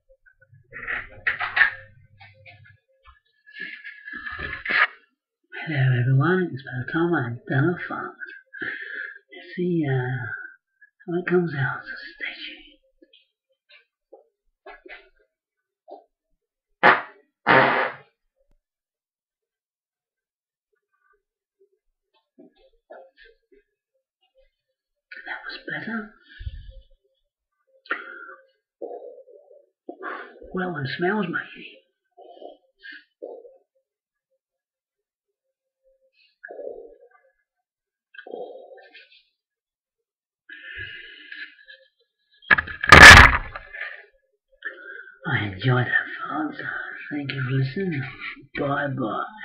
Hello everyone, it's about time I've done a fart. Let's see how it comes out, so stay tuned. That was better. Well, one smells, matey. I enjoyed that fart. Thank you for listening. Bye bye.